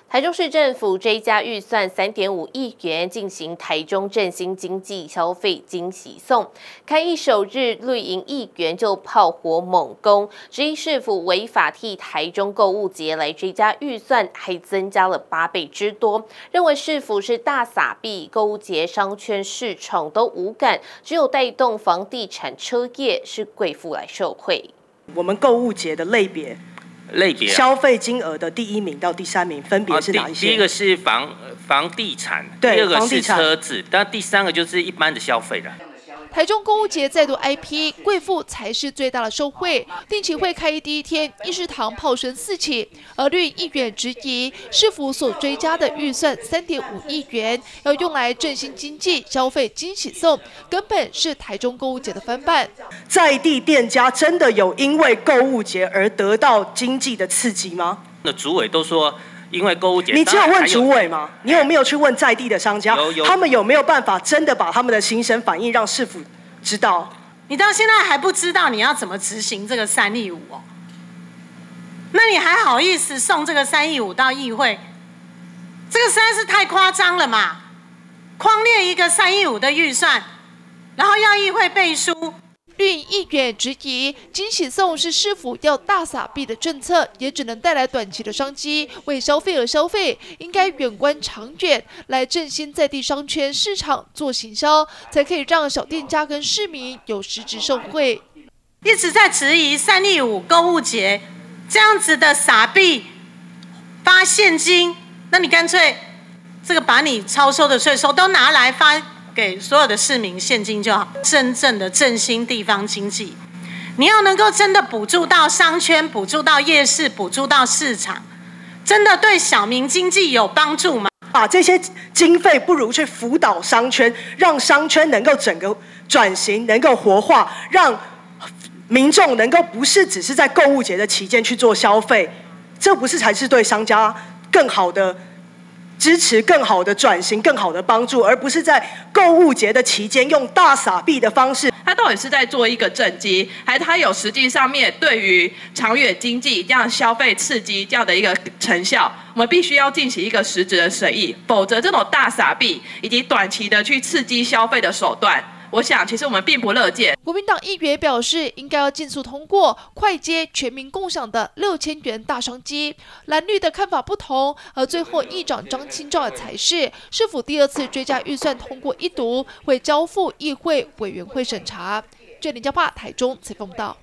台中市政府追加预算3.5亿元，进行台中振兴经济消费惊喜送。开议首日，绿营议员就炮火猛攻，质疑市府违法替台中购物节来追加预算，还增加了8倍之多，认为市府是大撒币，购物节商圈市场都无感，只有带动房地产车业是贵妇来受惠。 我们购物节的类别消费金额的第1名到第3名分别是哪一些？ 第一个是房地产，第二个是车子，但第3个就是一般的消费了。 台中购物节再度 IP， 贵妇才是最大的受惠。定期会开议第1天，议事堂炮声四起，而绿议员质疑市府所追加的预算3.5亿元，要用来振兴经济、消费惊喜送，根本是台中购物节的翻版。 在地店家真的有因为购物节而得到经济的刺激吗？ 那主委都说。因为购物节， 你只有问主委吗？你有没有去问在地的商家？他们有没有办法真的把他们的心声反映，让市府知道？ 你到现在还不知道你要怎么执行这个3亿5哦？那你还好意思送这个3亿5到议会？这个实在是太夸张了嘛！匡列一个3亿5的预算，然后要议会背书。 绿营议员质疑惊喜送是市府要大撒币的政策，也只能带来短期的商机，为消费而消费，应该远观长远，来振兴在地商圈市场做行销，才可以让小店家跟市民有实质受惠。 一直在质疑3亿5购物节这样子的撒币发现金，那你干脆这个把你超收的税收都拿来发给所有的市民现金就好，真正的振兴地方经济，你要能够真的补助到商圈，补助到夜市，补助到市场，真的对小民经济有帮助吗？ 把这些经费不如去辅导商圈，让商圈能够整个转型，能够活化，让民众能够不是只是在购物节的期间去做消费，这不是才是对商家更好的支持、更好的转型、更好的帮助，而不是在购物节的期间用大撒币的方式。 他到底是在做一个政绩，还是他有实际上面对于长远经济这样消费刺激这样的一个成效？我们必须要进行一个实质的审议，否则这种大撒币以及短期的去刺激消费的手段，我想其实我们并不乐见。 国民党议员表示，应该要尽速通过快接全民共享的6000元大商机。蓝绿的看法不同，而最后议长张清照的才是府第2次追加预算通过1读，会交付议会委员会审查。这林家坝台中采访报道。